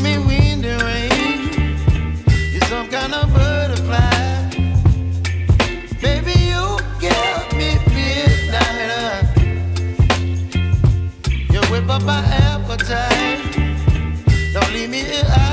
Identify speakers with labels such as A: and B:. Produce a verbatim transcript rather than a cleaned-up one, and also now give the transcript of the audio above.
A: me wind and rain. You're some kind of butterfly. Baby, you give me midnight. You whip up my appetite. Don't leave me here.